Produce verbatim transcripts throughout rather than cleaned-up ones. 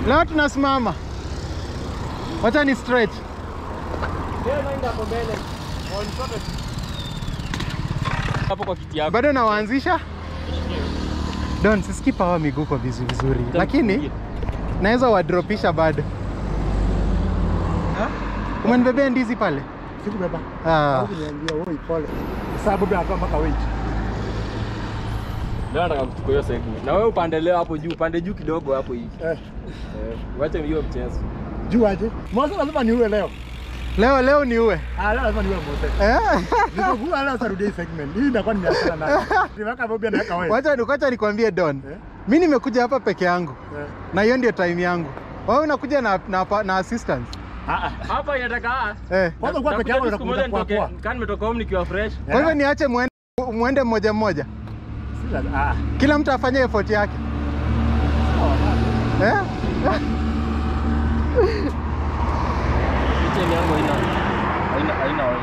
Leo tunasimama. Wacha ni stretch. Leo naenda hapo mbele. On top. Hapo kwa kiti yako. Bado nawaanzisha? Don, sisikii power miguu kwa vizuri vizuri. Lakini naweza wadropisha bado. Ha? Umenibebea ndizi pale? Sikubeba. Ah. Au niambia wewe pole. Sababu bado hapa mpaka weight. Ndio nataka kuchukua hiyo segment. Na wewe upande leo hapo juu, upande juu kidogo hapo hivi. Eh. Eh, wacha hiyo mchezo. Juu aje? Mwanzo lazima niue leo. Leo leo niue. Ah, leo lazima niue mote. Eh? Niko leo sarudi segment. Hii inakuwa nimeachana nayo. Nimeweka Bobby anaweka wewe. Wacha nikoacha nikwambie Don. Eh? Mimi nimekuja hapa peke yangu. Eh. Na hiyo ndio time yangu. Wewe unakuja na na, na assistance. Ah, hapa inataka eh. Kwanza kwa peke yako unakuja kwa kwa. Kan nimetoka home nikiwa fresh. Kwa hivyo niache muende muende mmoja mmoja. Si lazima. Ah. Kila mtu afanye effort yake. Eh? Picha yangu ina haina haina wewe.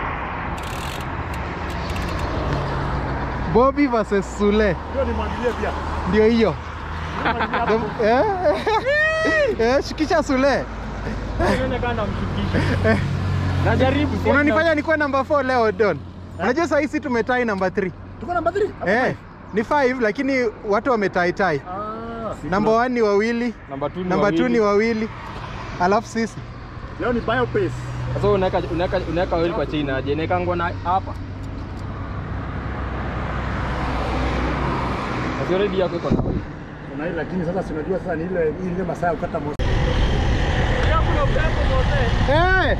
Bobby versus Sule. Ndio nimwangalie pia. Ndio hiyo. Eh? Eh, shikisha Sule. Nione kama namshukisha. Najaribu. Unanifanya nikuwe number four leo Don. Unajua sasa hizi tumetai number three. Tuko number three? Eh. Ni five lakini watu wametai tai. Ah. Number one ni wawili. Number two ni number wawili. two ni wawili. Alafu sisi. Leo ni bio pace. Sasa unaweka unaweka unaweka oil kwa chini aje. Naweka ngona hapa. Sasa ready yako iko na oil. Kuna ile lakini sasa unajua sasa ni ile ile masaa ukata moto. Leo kuna upepo moto. Eh.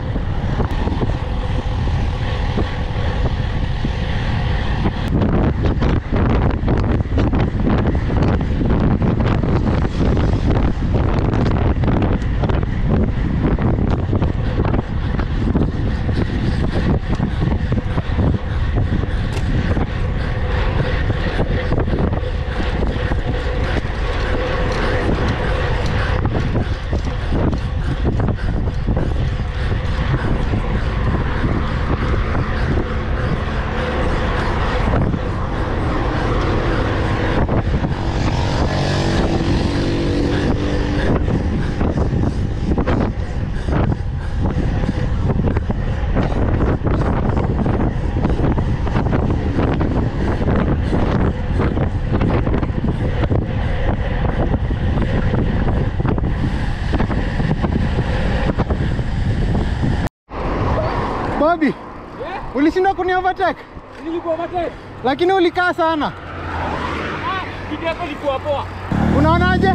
Bobby, yeah? Ulishinda kuni overtake? Nilikuwa overtake. Lakini ulikaa sana. Ah, kiti yako ilikuwa poa. Unaonaje?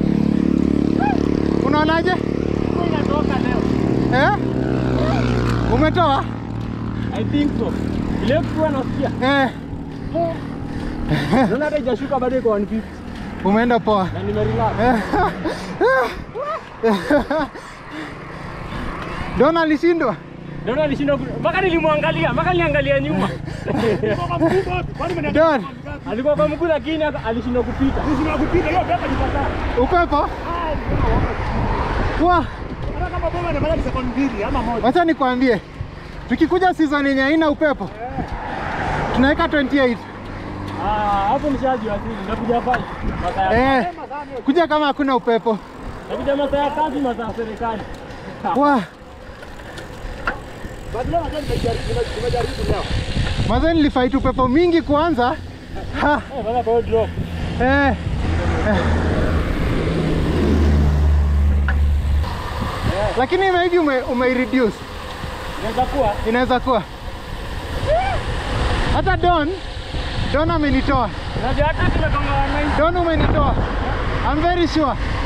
Unaonaje? Kwa inatoka leo. Eh? Umetoa? I think so. Ile kwa nasikia. Eh. Ndio hata jashuka bado iko one fifty. Umeenda poa. Na nimerelax. Don alishindwa. Don alishindwa mpaka nilimwangalia, mpaka niliangalia nyuma. Don alikuwa kwa mguu lakini alishindwa kupita. Alishindwa kupita hiyo pesa nipata. Upepo? Wa. Hata kama bomba inafanya ni sekunde mbili ama moja. Wacha nikwambie. Tukikuja season yenye haina upepo. Eh. Tunaweka twenty-eight. Ah, hapo mshaji wa sisi nakuja pale. Eh. Kuja kama hakuna upepo. Nakuja masaa ya kazi, masaa ya serikali. Wa. Badala ya tunajaribu leo. Maza nilifight upepo mingi kwanza. Ha. Eh, bana kwa drop. Eh. Lakini maybe ume, ume reduce. Inaweza kuwa. Inaweza kuwa. Hata Don, Don amenitoa. Unajua hata tumekonga nine. Don umenitoa. I'm very sure.